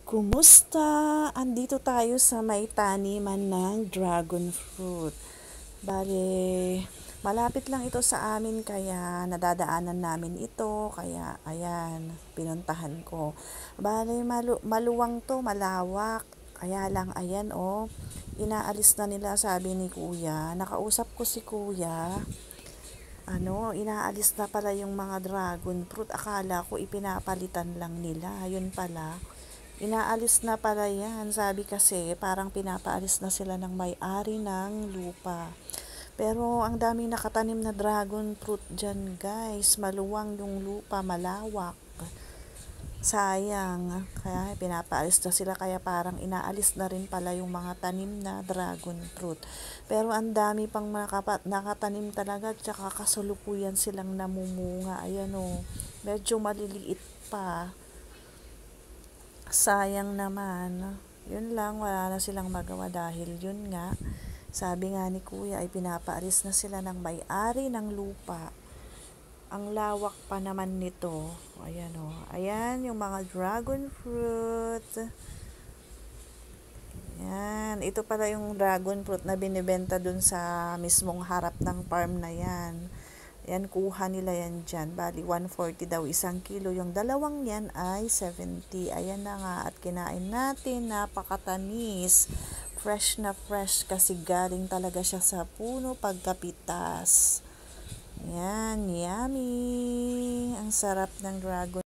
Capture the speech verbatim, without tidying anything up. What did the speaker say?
Kumusta? Andito tayo sa may taniman ng dragon fruit. Bale, malapit lang ito sa amin kaya nadadaanan namin ito. Kaya ayan, pinuntahan ko. Bale, malu- maluwang to, malawak. Kaya lang, ayan oh, inaalis na nila sabi ni kuya. Nakausap ko si kuya. Ano, inaalis na pala yung mga dragon fruit. Akala ko ipinapalitan lang nila. Yun pala. Inaalis na pala yan. Sabi kasi parang pinapaalis na sila ng may-ari ng lupa. Pero ang daming nakatanim na dragon fruit dyan guys. Maluwang yung lupa, malawak. Sayang. Kaya pinapaalis na sila kaya parang inaalis na rin pala yung mga tanim na dragon fruit. Pero ang dami pang nakapa- nakatanim talaga tsaka kasulukuyan silang namumunga. Ayan o. Medyo maliliit pa. Sayang naman. Yun lang, wala na silang magawa dahil yun nga, sabi nga ni kuya ay pinapaalis na sila ng may-ari ng lupa. Ang lawak pa naman nito. Ayan o. Ayan yung mga dragon fruit. Yan. Ito pala yung dragon fruit na binibenta dun sa mismong harap ng farm na yan. Yan, kuha nila yan dyan. Bali, one forty daw isang kilo. Yung dalawang yan ay seventy. Ayan na nga. At kinain natin. Napakatamis. Fresh na fresh kasi galing talaga siya sa puno pagkapitas. Yan, yummy. Ang sarap ng dragon.